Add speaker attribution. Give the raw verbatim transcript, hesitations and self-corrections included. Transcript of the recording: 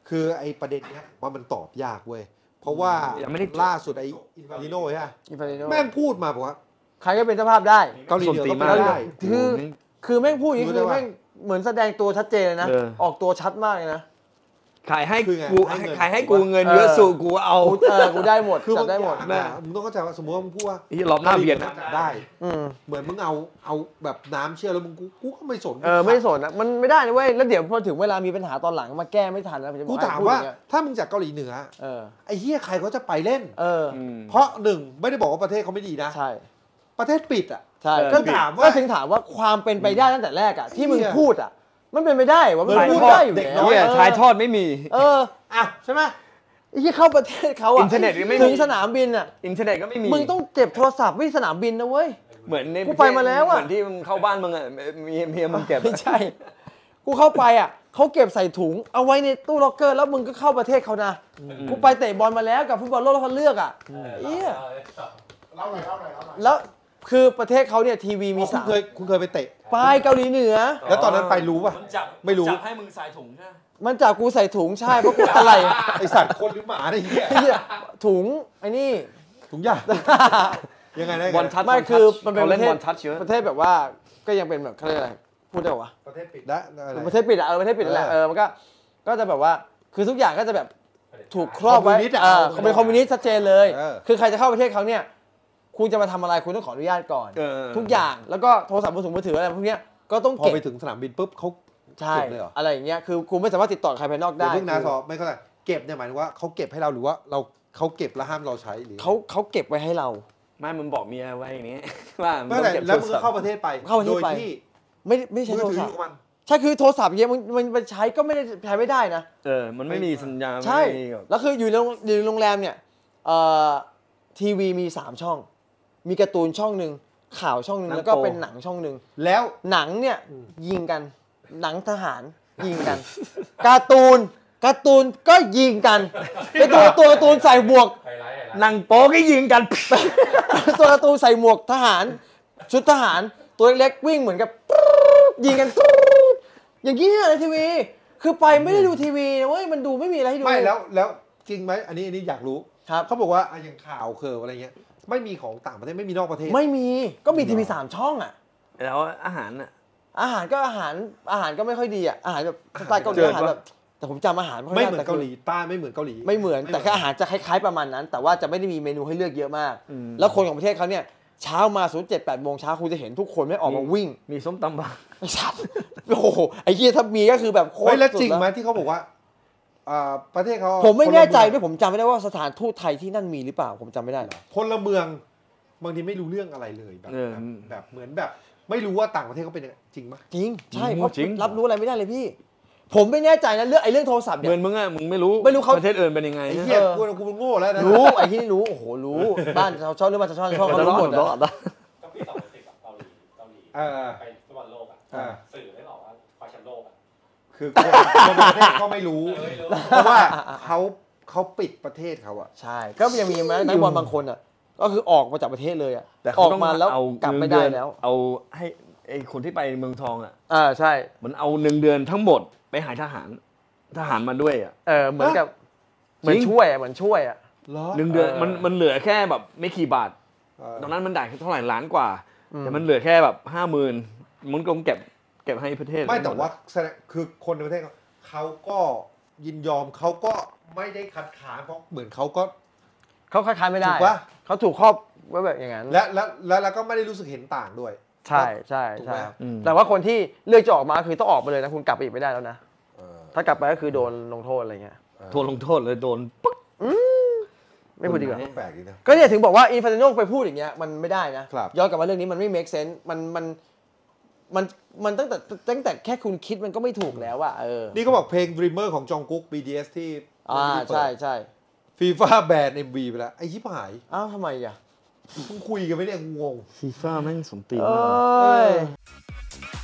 Speaker 1: คือไอ้ประเด็นเนี้ยว่ามันตอบยากเว้ยเพราะว่าล่าสุดไอ้อินฟาริโน่ใช่ไหมอินฟาริโน่แม่งพูดมาบอกว่า
Speaker 2: ใครก็เป็นเจ้าภาพได้
Speaker 1: เกาหลีเหนือก็เป็นได้
Speaker 2: คือคือแม่งพูดอย่างนี้คือแม่งเหมือนแสดงตัวชัดเจนเลยนะออกตัวชัดมากเลยนะ
Speaker 3: ขายให้กูขายให้กูเงินเยอะสู่กูเอา
Speaker 2: เออกูได้หมด
Speaker 1: คือ
Speaker 2: ได้หมด
Speaker 1: นะมึงต้องเข้าใจว่าสมมติว่ามึงพูดว่า
Speaker 3: อีหลอบหน้าเบียด
Speaker 1: ได้เหมือนมึงเอาเอาแบบน้ำเชื่อแล้วมึงกูกูก็ไม่สน
Speaker 2: เออไม่สนนะมันไม่ได้นะเว้ยแล้วเดี๋ยวพอถึงเวลามีปัญหาตอนหลังมาแก้ไม่ทันแล้ว
Speaker 1: กูถามว่าถ้ามึงจากเกาหลีเหนือ
Speaker 2: เออ
Speaker 1: ไอ้เหี้ยใครเขาจะไปเล่น
Speaker 2: เออ
Speaker 1: เพราะหนึ่งไม่ได้บอกว่าประเทศเขาไม่ดีนะ
Speaker 2: ใช่
Speaker 1: ประเทศปิดอ่ะ
Speaker 2: ใช่ก็ถามว่าก็ถึงถามว่าความเป็นไปได้ตั้งแต่แรกอ่ะที่มึงพูดอ่ะมันเป็นไปได้ว่ามันพูดได้อยู่แล้ว
Speaker 3: ชายทอดไม่มี
Speaker 2: เออ
Speaker 1: อ่ะใช่ไหม
Speaker 2: ไอ้ที่เข้าประเทศเขาอ่ะ
Speaker 3: อินเทอร์เน็ตไม่
Speaker 2: ถึงสนามบินอ่ะ
Speaker 3: อินเทอร์เน็ตก็ไม่มี
Speaker 2: มึงต้องเก็บโทรศัพท์ไว้สนามบินนะเว้ย
Speaker 3: เหมือนใน
Speaker 2: กูไปมาแล้วอ่ะ
Speaker 3: เหมือนที่มึงเข้าบ้านมึงอ่ะมีเมียมึงเก็บ
Speaker 2: ไม่ใช่กูเข้าไปอ่ะเขาเก็บใส่ถุงเอาไว้ในตู้ล็อกเกอร์แล้วมึงก็เข้าประเทศเขานะกูไปเตะบอลมาแล้วกับฟุตบอลโลกแล้วเขาเลือกอ่ะเอี้ย
Speaker 4: เล่าหน่อยเล่าหน่อย
Speaker 2: แล้วคือประเทศเขาเนี่ยทีวีมี
Speaker 1: สามคุณเคยคุณเคยไปเตะ
Speaker 2: ไปเกาหลีเหนือ
Speaker 1: แล้วตอนนั้นไปรู้ป่ะไม่รู้
Speaker 3: จับให้มึงใส่ถุงใช่
Speaker 2: มันจับกูใส่ถุงใช่เพราะกูอะไร
Speaker 1: ไอสัตว์คนหรือหมาไอ้เหี้ย
Speaker 2: ถุงไอ้นี่
Speaker 1: ถุงยายังไงได้
Speaker 3: บอลทัช
Speaker 2: ไม่คือมันเป็นประเทศ
Speaker 3: ป
Speaker 2: ระเทศแบบว่าก็ยังเป็นแบบเขาเรียกอะไรพูดได้ป่ะ
Speaker 1: ประเทศปิดได้
Speaker 2: ประเทศปิดอะเออประเทศปิดแหละเออมันก็ก็จะแบบว่าคือทุกอย่างก็จะแบบถูกครอบไว้เออเป็นคอมมิวนิสต์ชัดเจนเลยคือใครจะเข้าประเทศเขาเนี่ยคุณจะมาทำอะไรคุณต้องขออนุญาตก่อนทุกอย่างแล้วก็โทรศัพท์มือถือมือถืออะไรพวกนี้ก็ต้องเก็บ
Speaker 1: พอไปถึงสนามบินปุ๊บเขา
Speaker 2: ใช่อะไรอย่างเงี้ยคือคุณไม่สามารถติดต่อใครภายนอกได้
Speaker 1: เพิ่งนาซอไม่เข้าใจเก็บเนี่ยหมายถึงว่าเขาเก็บให้เราหรือว่าเราเขาเก็บแล้วห้ามเราใช้หรือ
Speaker 2: เขาเขาเก็บไว้ให้เรา
Speaker 3: ไม่มึงบอกเมียไว้อย่างนี้ว่า
Speaker 1: ไม่แต่แล้วมึงเข้าประเทศไปโดยที่
Speaker 2: ไม่ไม่ใช่โทรศัพท์ใช่คือโทรศัพท์เงี้ยมันมันใช้ก็ไม่ได้ใช้ไม่ได้นะ
Speaker 3: เออมันไม่มีสัญญาณ
Speaker 2: ใช่แล้วคืออยู่ในโรงแรมเนี่ยเอ่อทีวีมีสามช่องมีการ์ตูนช่องนึงข่าวช่องนึงแล้วก็เป็นหนังช่องนึง
Speaker 1: แล้ว
Speaker 2: หนังเนี่ยยิงกันหนังทหารยิงกันการ์ตูนการ์ตูนก็ยิงกันไอตัวตัวการ์ตูนใส่หมวก
Speaker 3: หนังโป๊ก็ยิงกัน
Speaker 2: ตัวการ์ตูนใส่หมวกทหารชุดทหารตัวเล็กวิ่งเหมือนกับยิงกันอย่างนี้ในทีวีคือไปไม่ได้ดูทีวีนะเว้ยมันดูไม่มีอะไรให้ดู
Speaker 1: ไม่แล้วแล้วจริงไหมอันนี้อันนี้อยากรู้
Speaker 2: ครับ
Speaker 1: เขาบอกว่าอย่างข่าวเคออะไรเงี้ยไม่มีของต่างประเทศไม่มีนอกประเทศ
Speaker 2: ไม่มีก็มีทีวีสามช่องอ่ะ
Speaker 3: แล้วอาหารอ่ะ
Speaker 2: อาหารก็อาหารอาหารก็ไม่ค่อยดีอ่ะอาหารแบบสไตล์เกาหลีอาหารแบบแต่ผมจำอาหาร
Speaker 1: ไม่เหมือนเกาหลีใต้ไม่เหมือนเกาหลี
Speaker 2: ไม่เหมือนแต่แค่อาหารจะคล้ายๆประมาณนั้นแต่ว่าจะไม่ได้มีเมนูให้เลือกเยอะมากแล้วคนของประเทศเขาเนี่ยเช้ามาศูนย์เจ็ดแปดโมงเช้าคุณจะเห็นทุกคนไม่ออกมาวิ่ง
Speaker 3: มีส้มตำบ้าง
Speaker 2: ไม่ชัดโอ้โหไอ้เหี้ยถ้ามีก็คือแบบโคตร
Speaker 1: แล้วจริงไหมที่เขาบอกว่าประเทศเขา
Speaker 2: ผมไม่แน่ใจด้วยผมจำไม่ได้ว่าสถานทูตไทยที่นั่นมีหรือเปล่าผมจำไม่ได้หรอก
Speaker 1: พลเมืองบางทีไม่รู้เรื่องอะไรเลยแบบแบบเหมือนแบบไม่รู้ว่าต่างประเทศเขาเป็นยังไงจริงไหม
Speaker 2: จริงใช่เพราะรับรู้อะไรไม่ได้เลยพี่ผมไม่แน่ใจนะเรื่องไอ้เรื่องโทรศัพท์เนี่ย
Speaker 3: เหมือนมึงอะมึงไม่รู้
Speaker 2: ไม่รู้เขา
Speaker 3: ประเทศอื่นเป็นยังไง
Speaker 1: ไอ้เหี้ยกูกูโง่แล้วนะ
Speaker 2: รู้ไอ้ที่นี่รู้โอ้โหรู้บ้านชาวช่องหรือบ้านชาวช่องเขารู้หมด
Speaker 4: ก็ปีสองพันสิบเกาหลีเกาหลีไปฟุตบอลโลกอ่ะสื่อไม่บอกว่าคว้าแชมป์โลกอ่ะ
Speaker 1: คือคนประเทศก็ไม่รู้เพราะว่าเขาเขาปิดประเทศเขาอ่ะ
Speaker 2: ใช่ก็ยังมีนักบอลบางคนอ่ะก็คือออกมาจากประเทศเลยอ่ะแต่ออกมาแล้วกลับไม่ได้แล้ว
Speaker 3: เอาให้ไอ้คนที่ไปเมืองทองอ่ะ
Speaker 2: อ่าใช่
Speaker 3: เหมือนเอาหนึ่งเดือนทั้งหมดไปหาทหารทหารมาด้วยอ่ะ
Speaker 2: เออเหมือนกับเหมือนช่วยอ่ะเหมือนช่วยอ่ะ
Speaker 3: หนึ่งเดือนมันมันเหลือแค่แบบไม่กี่บาทตอนนั้นมันได้เท่าไหร่ล้านกว่าแต่มันเหลือแค่แบบห้าหมื่นมันก็เก็บเก็บให้ประเทศ
Speaker 1: ไม่แต่ว่าคือคนในประเทศเขาก็ยินยอมเขาก็ไม่ได้คัดค้านเพราะเหมือนเขาก็
Speaker 2: เขาคัดค้านไม่ได้เขาถูกครอบไว้แบบอย่างนั้น
Speaker 1: และและแล้วก็ไม่ได้รู้สึกเห็นต่างด้วย
Speaker 2: ใช่ใช่ใช่แต่ว่าคนที่เลือกจะออกมาคือต้องออกไปเลยนะคุณกลับไปอีกไม่ได้แล้วนะถ้ากลับไปก็คือโดนลงโทษอะไรเงี้ย
Speaker 3: โดนลงโทษเลยโดนปึ๊ก
Speaker 2: ไม่พูดดีกว่า
Speaker 1: แปลกดีนะ
Speaker 2: ก็เนี่ยถึงบอกว่าอินฟานติโน่ไปพูดอย่างเงี้ยมันไม่ได้นะย้อนกลับมาเรื่องนี้มันไม่ make sense มันมันมันมันตั้งแต่ตั้งแต่แค่คุณคิดมันก็ไม่ถูกแล้วอะเออ
Speaker 1: นี่ก็บอกเพลง Dreamer ของจองกุ๊ก บี ที เอส ที่
Speaker 2: อ่าใช่ใช่
Speaker 1: ฟีฟ่าแบน เอ็ม วี ไปแล้วไอ้ชิบหาย
Speaker 2: อ้าวทำไมอ่ะ
Speaker 1: มึงคุยกันไม่ได้งง
Speaker 3: ฟีฟ่าแม่งสมตีน
Speaker 2: มาก